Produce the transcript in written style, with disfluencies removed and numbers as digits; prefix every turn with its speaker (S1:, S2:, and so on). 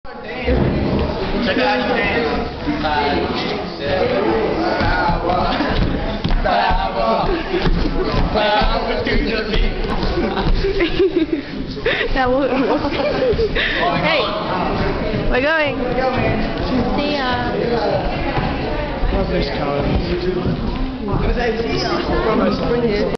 S1: Check out how you dance. 5, 6, 7. Power to the beat.
S2: That won't work. Hey, we're going. See ya.
S1: Love this car.